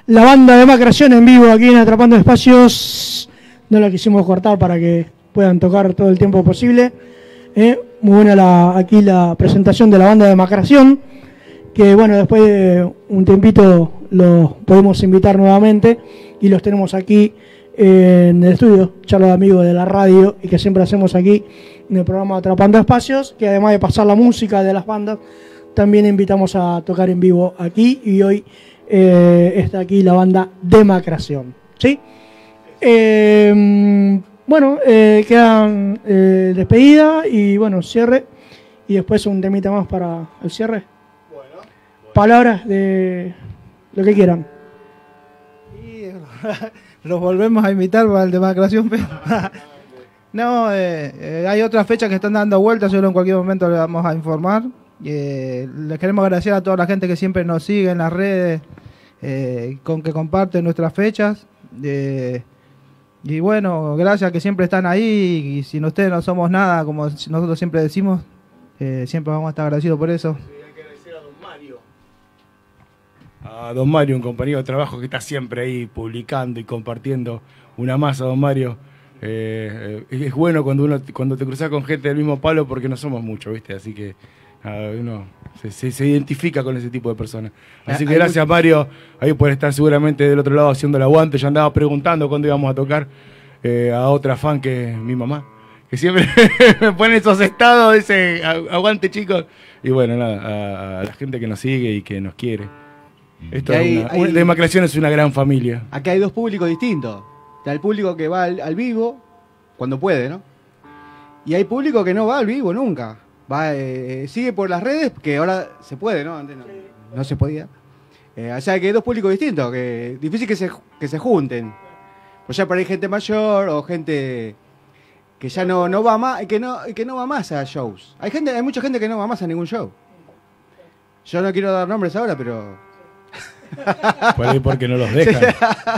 la banda de Macración en vivo aquí en Atrapando Espacios. No la quisimos cortar para que puedan tocar todo el tiempo posible. Muy buena aquí la presentación de la banda de Macración, que bueno, después de un tiempito los podemos invitar nuevamente y los tenemos aquí en el estudio, charla de amigos de la radio, y que siempre hacemos aquí en el programa Atrapando Espacios, que además de pasar la música de las bandas, también invitamos a tocar en vivo aquí, y hoy está aquí la banda de Macración, ¿sí? Bueno, quedan despedida y bueno, cierre, y después un temita más para el cierre. Bueno. Palabras de lo que quieran. Y los volvemos a invitar para el de Macración. No, hay otras fechas que están dando vueltas, solo en cualquier momento les vamos a informar. Les queremos agradecer a toda la gente que siempre nos sigue en las redes, con que comparten nuestras fechas. Y bueno, gracias que siempre están ahí, y sin ustedes no somos nada, como nosotros siempre decimos. Siempre vamos a estar agradecidos por eso. Sí, hay que agradecer a don Mario. A don Mario, un compañero de trabajo que está siempre ahí publicando y compartiendo. Una masa, don Mario. Es bueno cuando te cruzas con gente del mismo palo, porque no somos muchos, ¿viste? Así que uno se identifica con ese tipo de personas. Así que gracias, Mario, ahí por estar seguramente del otro lado haciendo el aguante. Yo andaba preguntando cuándo íbamos a tocar a otra fan que es mi mamá, que siempre me pone esos estados, dice aguante, chicos. Y bueno, nada, a la gente que nos sigue y que nos quiere. Esto de Macración es una gran familia. Aquí hay dos públicos distintos. Está el público que va al vivo cuando puede, ¿no? Y hay público que no va al vivo nunca. Sigue por las redes, que ahora se puede, ¿no? Antes no se podía. O sea que hay dos públicos distintos, que es difícil que se junten. O sea, por ahí gente mayor o gente que ya no va más, que no va más a shows. Hay mucha gente que no va más a ningún show. Yo no quiero dar nombres ahora, pero por ahí porque no los dejan.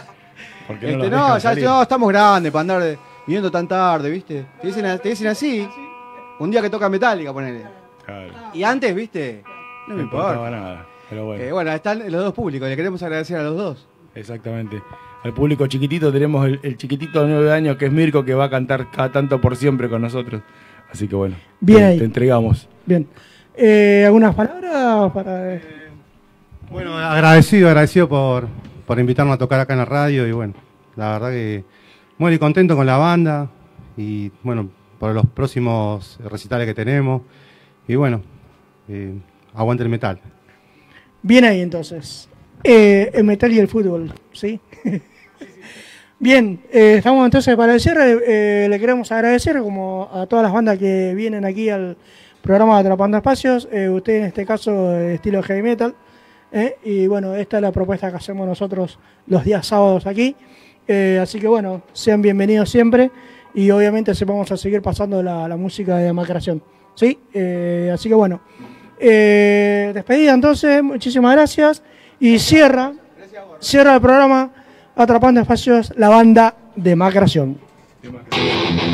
No, estamos grandes para andar viniendo tan tarde, ¿viste? Te dicen así. Un día que toca Metallica, ponele. Claro. Y antes, ¿viste? No me importa nada, pero bueno. Bueno, están los dos públicos, le queremos agradecer a los dos. Exactamente. Al público chiquitito tenemos el chiquitito de 9 años, que es Mirko, que va a cantar cada tanto por siempre con nosotros. Así que bueno, bien, te entregamos. Bien. ¿Algunas palabras para...? Bueno, agradecido por invitarnos a tocar acá en la radio, y bueno, la verdad que muy contento con la banda, y bueno, por los próximos recitales que tenemos, y bueno, aguante el metal. Bien ahí entonces, el metal y el fútbol, ¿sí? Bien, estamos entonces para el cierre. Le queremos agradecer como a todas las bandas que vienen aquí al programa de Atrapando Espacios, usted en este caso estilo heavy metal, y bueno, esta es la propuesta que hacemos nosotros los días sábados aquí, así que bueno, sean bienvenidos siempre, y obviamente vamos a seguir pasando la música de Macración, ¿sí? Así que bueno, despedida entonces, muchísimas gracias, y cierra el programa Atrapando Espacios, la banda de Macración.